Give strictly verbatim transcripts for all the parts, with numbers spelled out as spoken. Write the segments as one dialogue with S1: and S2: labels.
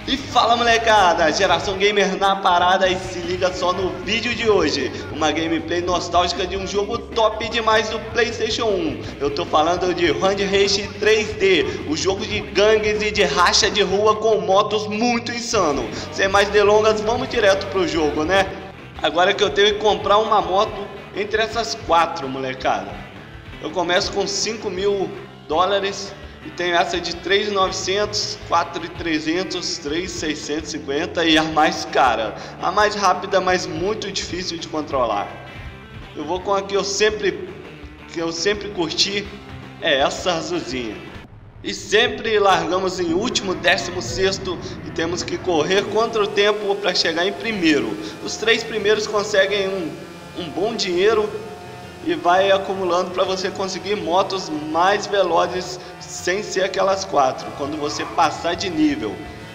S1: E fala molecada, Geração Gamer na parada e se liga só no vídeo de hoje. Uma gameplay nostálgica de um jogo top demais do PlayStation um. Eu tô falando de Road Race três D, o jogo de gangues e de racha de rua com motos muito insano. Sem mais delongas, vamos direto pro jogo, né? Agora que eu tenho que comprar uma moto entre essas quatro, molecada. Eu começo com cinco mil dólares. E tem essa de três mil e novecentos, quatro mil e trezentos, três mil seiscentos e cinquenta e a mais cara, a mais rápida, mas muito difícil de controlar. Eu vou com a que eu sempre que eu sempre curti, é essa azulzinha. E sempre largamos em último, décimo sexto e temos que correr contra o tempo para chegar em primeiro. Os três primeiros conseguem um, um bom dinheiro e vai acumulando para você conseguir motos mais velozes sem ser aquelas quatro, quando você passar de nível.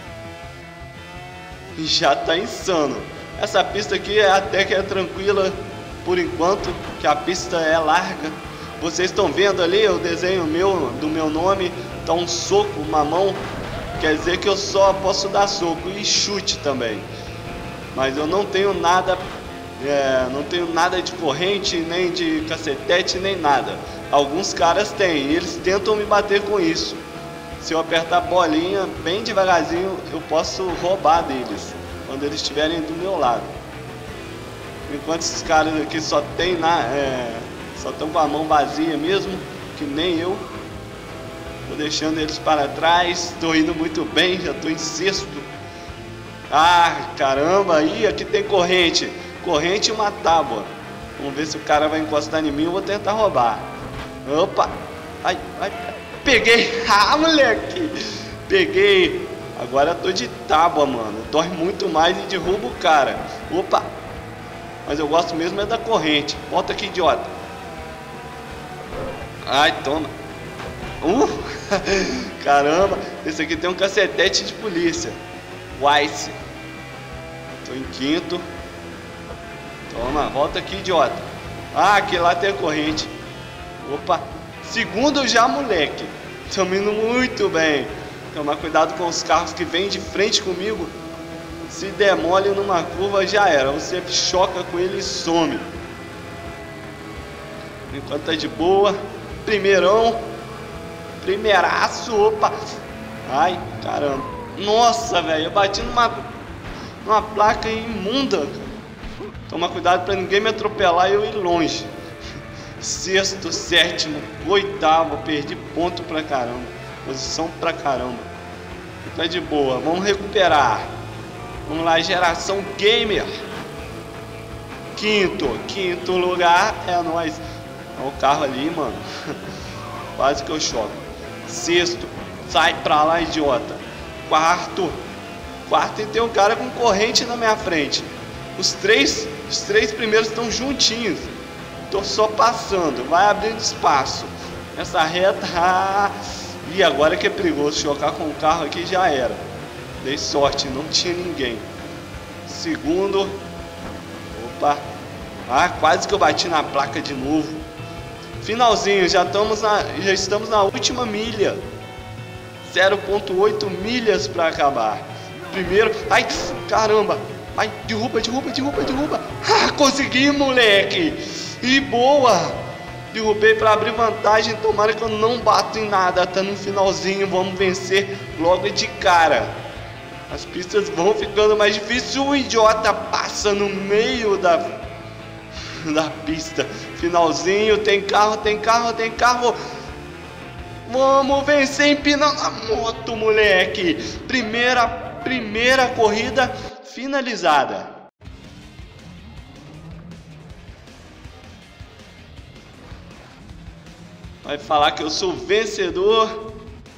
S1: Já tá insano. Essa pista aqui é até que é tranquila por enquanto, que a pista é larga. Vocês estão vendo ali o desenho meu do meu nome, tá um soco, uma mão, quer dizer que eu só posso dar soco e chute também. Mas eu não tenho nada É, não tenho nada de corrente, nem de cacetete, nem nada. Alguns caras têm, e eles tentam me bater com isso. Se eu apertar a bolinha bem devagarzinho, eu posso roubar deles, quando eles estiverem do meu lado. Enquanto esses caras aqui só tem na, é, só estão com a mão vazia mesmo, que nem eu. Tô deixando eles para trás, tô indo muito bem, já tô em sexto. Ah, caramba, aí aqui tem corrente. Corrente e uma tábua. Vamos ver se o cara vai encostar em mim. Eu vou tentar roubar. Opa! Ai, ai, peguei! Ah, moleque! Peguei! Agora eu tô de tábua, mano. Dói muito mais e derruba o cara. Opa! Mas eu gosto mesmo é da corrente. Volta aqui, idiota. Ai, toma. Uh! Caramba! Esse aqui tem um cacetete de polícia. Weiss. Tô em quinto. Toma, volta aqui, idiota. Ah, aqui lá tem a corrente. Opa, segundo já, moleque. Tamo indo muito bem. Tomar cuidado com os carros que vêm de frente comigo. Se demole numa curva, já era. Você choca com ele e some. Enquanto tá de boa. Primeirão. Primeiraço, opa. Ai, caramba. Nossa, velho, eu bati numa, numa placa imunda, cara. Toma cuidado para ninguém me atropelar e eu ir longe. Sexto, sétimo, oitavo, perdi ponto pra caramba. Posição pra caramba. Tá de boa, vamos recuperar. Vamos lá, Geração Gamer. Quinto, quinto lugar é nós. Olha o carro ali, mano. Quase que eu choco. Sexto, sai pra lá, idiota. Quarto, quarto e tem um cara com corrente na minha frente. Os três, os três primeiros estão juntinhos. Tô só passando, vai abrindo espaço. Essa reta, ah, e agora que é perigoso chocar com o carro aqui já era. Dei sorte, não tinha ninguém. Segundo, opa, ah, quase que eu bati na placa de novo. Finalzinho, já estamos na, já estamos na última milha. zero ponto oito milhas para acabar. Primeiro, ai, caramba. Ai, derruba, derruba, derruba, derruba. Ah, consegui, moleque. E boa. Derrubei para abrir vantagem. Tomara que eu não bato em nada. Tá no finalzinho. Vamos vencer logo de cara. As pistas vão ficando mais difíceis. O idiota passa no meio da, da pista. Finalzinho. Tem carro, tem carro, tem carro. Vamos vencer empinando a moto, moleque. Primeira, primeira corrida finalizada. Vai falar que eu sou vencedor.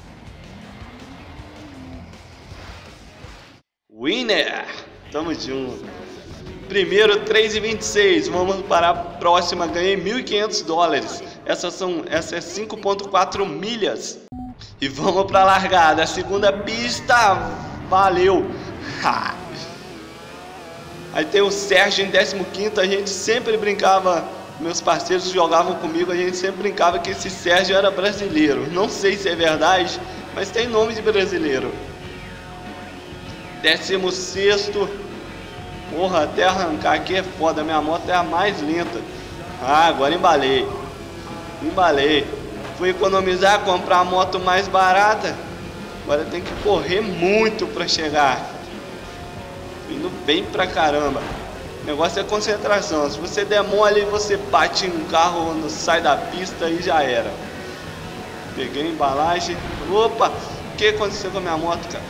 S1: Winner. Tamo junto. Primeiro, três e vinte e seis. Vamos para a próxima. Ganhei mil e quinhentos dólares. Essas são, essa é cinco ponto quatro milhas. E vamos para a largada. A segunda pista. Valeu. Ha. Aí tem o Sérgio em décimo quinto, a gente sempre brincava, meus parceiros jogavam comigo, a gente sempre brincava que esse Sérgio era brasileiro. Não sei se é verdade, mas tem nome de brasileiro. Décimo sexto. Porra, até arrancar aqui é foda. Minha moto é a mais lenta. Ah, agora embalei. Embalei. Fui economizar, comprar a moto mais barata. Agora tem que correr muito pra chegar. Indo bem pra caramba. O negócio é concentração. Se você der mole, você bate em um carro, não sai da pista e já era. Peguei a embalagem. Opa! O que aconteceu com a minha moto, cara?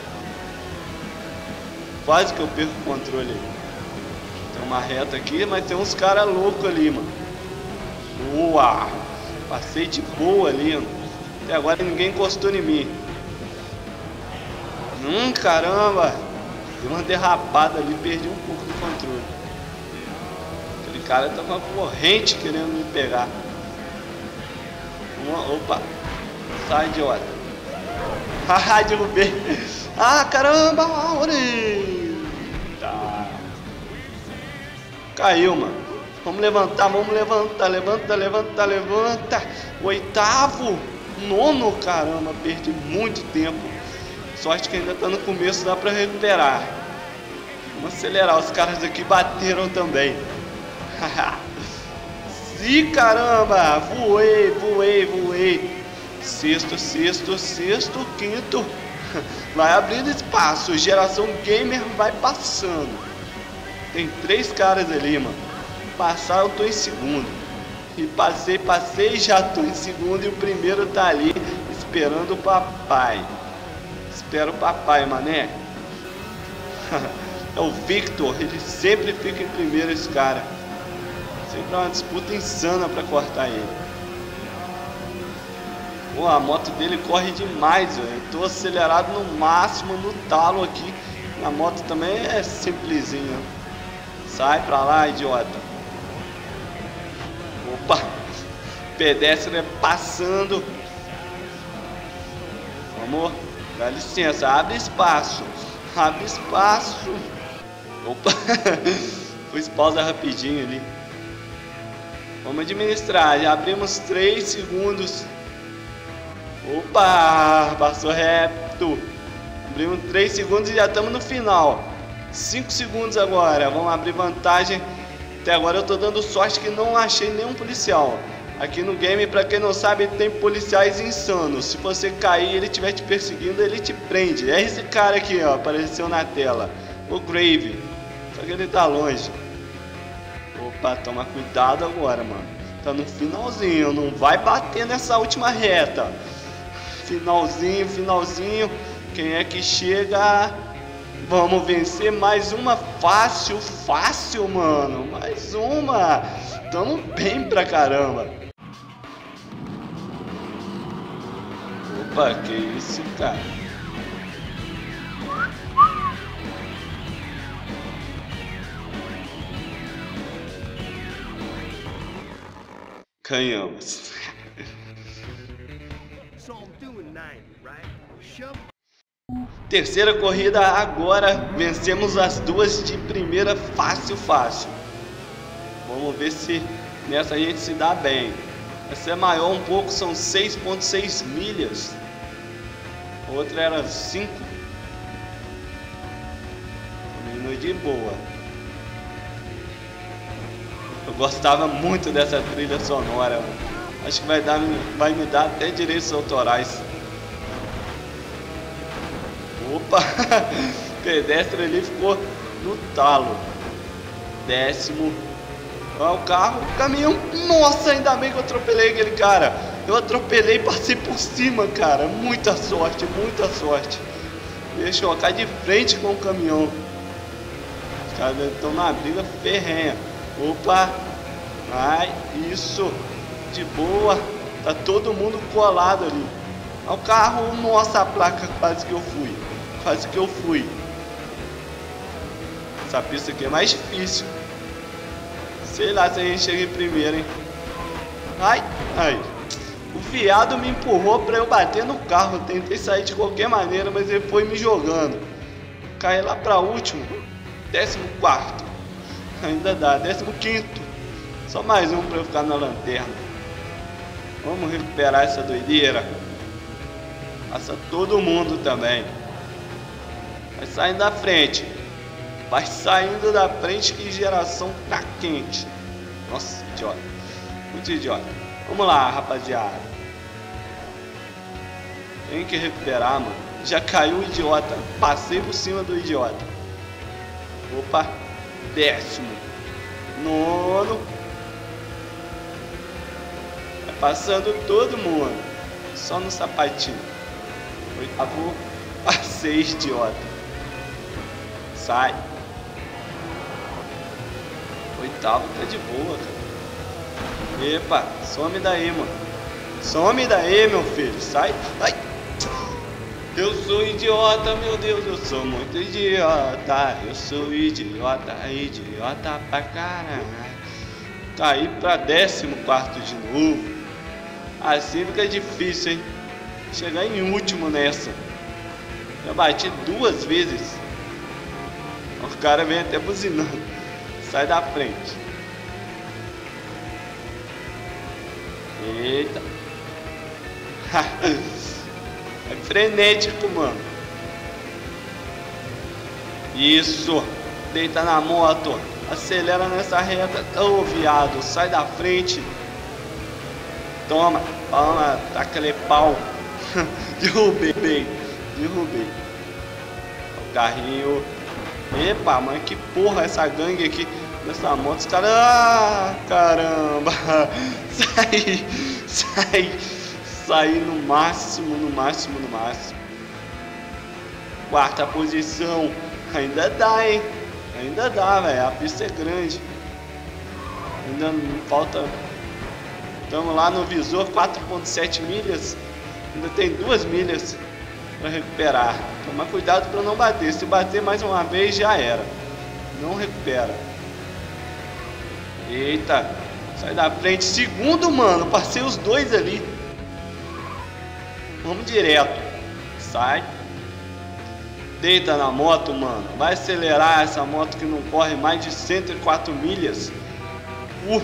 S1: Quase que eu perco o controle. Tem uma reta aqui, mas tem uns caras loucos ali, mano. Boa! Passei de boa ali, mano. Até agora ninguém encostou em mim. Hum, caramba! Deu uma derrapada ali, perdi um pouco do controle. Aquele cara tá com uma corrente querendo me pegar. Uma, opa! Sai, idiota! Haha, derrubei! Ah, caramba! Tá. Caiu, mano. Vamos levantar, vamos levantar, levanta, levanta, levanta. Oitavo, nono, caramba, perdi muito tempo. Sorte que ainda tá no começo, dá pra recuperar. Vamos acelerar, os caras aqui bateram também. Sim, caramba, voei, voei, voei. Sexto, sexto, sexto, quinto. Vai abrindo espaço, geração gamer vai passando. Tem três caras ali, mano. Passar eu tô em segundo. E passei, passei, já tô em segundo. E o primeiro tá ali esperando o papai. Espera o papai, mané. É o Victor, ele sempre fica em primeiro, esse cara. Sempre é uma disputa insana pra cortar ele. Pô, a moto dele corre demais, velho. Eu tô acelerado no máximo, no talo aqui. A moto também é simplesinha. Sai pra lá, idiota. Opa! Pedestre passando. Vamos, dá licença, abre espaço. Abre espaço. Opa! Fiz pausa rapidinho ali. Vamos administrar, já abrimos três segundos. Opa! Passou reto. Abrimos três segundos e já estamos no final. cinco segundos agora. Vamos abrir vantagem. Até agora eu tô dando sorte que não achei nenhum policial. Aqui no game, pra quem não sabe, tem policiais insanos. Se você cair e ele estiver te perseguindo, ele te prende. É esse cara aqui, ó, apareceu na tela. O Grave. Só que ele tá longe. Opa, toma cuidado agora, mano. Tá no finalzinho, não vai bater nessa última reta. Finalzinho, finalzinho. Quem é que chega? Vamos vencer mais uma fácil, fácil, mano. Mais uma. Tamo bem pra caramba. Opa, que isso, cara? Ganhamos. Terceira corrida agora, vencemos as duas de primeira fácil, fácil. Vamos ver se nessa a gente se dá bem. Essa é maior um pouco, são seis vírgula seis milhas. A outra era cinco. Indo de boa. Eu gostava muito dessa trilha sonora. Acho que vai, dar, vai me dar até direitos autorais. Opa! Pedestre ali ficou no talo. Décimo. Olha o carro, o caminhão. Nossa, ainda bem que eu atropelei aquele cara. Eu atropelei e passei por cima, cara. Muita sorte, muita sorte. Deixa eu chocar de frente com o caminhão. Os caras estão na briga ferrenha. Opa! Ai, isso. De boa. Tá todo mundo colado ali. Olha o carro. Nossa, a placa, quase que eu fui. Quase que eu fui. Essa pista aqui é mais difícil. Sei lá se a gente chega em primeiro, hein? Ai, ai. O viado me empurrou pra eu bater no carro. Eu tentei sair de qualquer maneira, mas ele foi me jogando. Caí lá pra último. Décimo quarto. Ainda dá. Décimo quinto. Só mais um pra eu ficar na lanterna. Vamos recuperar essa doideira. Passa todo mundo também. Vai saindo da frente. Vai saindo da frente que geração tá quente. Nossa, idiota. Muito idiota. Vamos lá, rapaziada. Tem que recuperar, mano. Já caiu o idiota. Passei por cima do idiota. Opa. Décimo. Nono. Vai passando todo mundo. Só no sapatinho. Oitavo. Passei, idiota. Sai. Oitavo tá de boa, cara. Epa, some daí, mano. Some daí, meu filho. Sai. Ai. Eu sou idiota, meu Deus. Eu sou muito idiota. Eu sou idiota, idiota pra caralho. Caí pra décimo quarto de novo. Assim fica difícil, hein? Chegar em último nessa. Já bati duas vezes. O cara vem até buzinando. Sai da frente. Eita. É frenético, mano. Isso. Deita na moto. Acelera nessa reta. Ô, oh, viado. Sai da frente. Toma. Toma. Taca-lhe pau. Derrubei. Derrubei. O carrinho. Epa, mano, que porra essa gangue aqui nessa moto. Os caras. Ah, caramba. Sai. Sai. Sai no máximo, no máximo, no máximo. Quarta posição. Ainda dá, hein? Ainda dá, velho. A pista é grande. Ainda não falta. Estamos lá no visor, quatro vírgula sete milhas. Ainda tem duas milhas para recuperar. Tomar cuidado para não bater. Se bater mais uma vez, já era. Não recupera. Eita. Sai da frente. Segundo, mano. Passei os dois ali. Vamos direto. Sai. Deita na moto, mano. Vai acelerar essa moto que não corre mais de cento e quatro milhas. Uh.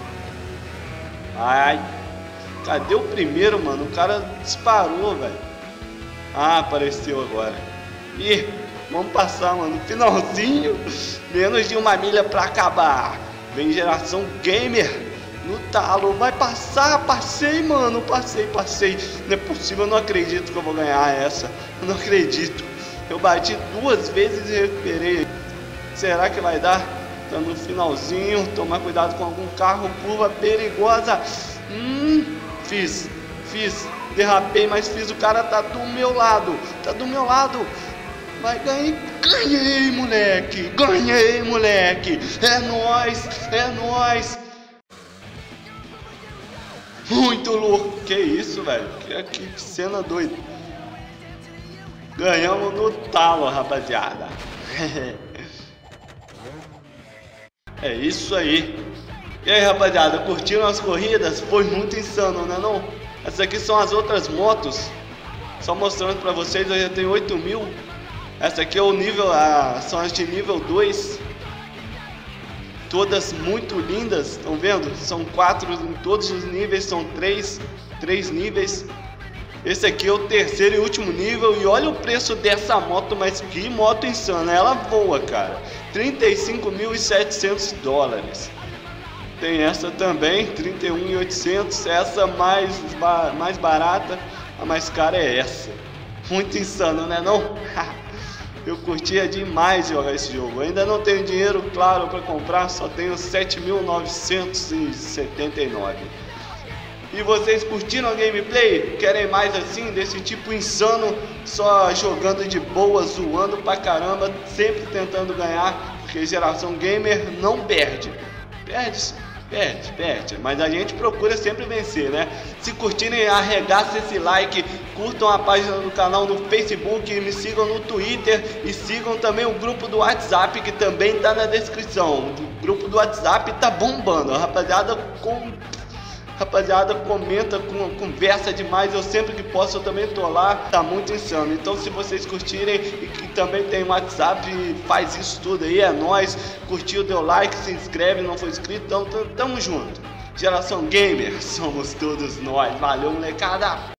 S1: Ai. Cadê o primeiro, mano? O cara disparou, velho. Ah, apareceu agora. Ih, vamos passar, mano. Finalzinho. Menos de uma milha pra acabar. Vem geração gamer no talo. Vai passar. Passei, mano. Passei, passei. Não é possível. Eu não acredito que eu vou ganhar essa. Eu não acredito. Eu bati duas vezes e recuperei. Será que vai dar? Tá no finalzinho. Tomar cuidado com algum carro. Curva perigosa. Hum, fiz. Fiz. Derrapei, mas fiz. O cara tá do meu lado. Tá do meu lado. Vai ganhar. Ganhei, moleque. Ganhei, moleque. É nóis. É nóis. Muito louco. Que isso, velho. Que, que cena doida. Ganhamos no talo, rapaziada. É isso aí. E aí, rapaziada, curtiram as corridas? Foi muito insano, né não? Essas aqui são as outras motos. Só mostrando pra vocês, eu já tenho oito mil. Essa aqui é o nível, a, são as de nível dois. Todas muito lindas, estão vendo? São quatro em todos os níveis, são três, três níveis. Esse aqui é o terceiro e último nível. E olha o preço dessa moto, mas que moto insana. Ela voa, cara. trinta e cinco mil e setecentos dólares. Tem essa também, trinta e um mil e oitocentos. Essa mais, mais barata. A mais cara é essa. Muito insano, né não? Eu curtia demais jogar esse jogo. Ainda não tenho dinheiro, claro, para comprar. Só tenho sete mil novecentos e setenta e nove. E vocês curtiram a gameplay? Querem mais assim, desse tipo insano, só jogando de boa, zoando pra caramba, sempre tentando ganhar, porque geração gamer não perde. Perde, perde, perde, mas a gente procura sempre vencer, né? Se curtirem, arregaça esse like, curtam a página do canal no Facebook, me sigam no Twitter e sigam também o grupo do WhatsApp, que também tá na descrição. O grupo do WhatsApp tá bombando, a rapaziada com... Rapaziada, comenta, com, conversa demais. Eu sempre que posso, eu também tô lá. Tá muito insano. Então, se vocês curtirem e que também tem WhatsApp, faz isso tudo aí, é nóis. Curtiu, deu like, se inscreve, não foi inscrito, então tamo junto. Geração Gamer, somos todos nós. Valeu, molecada!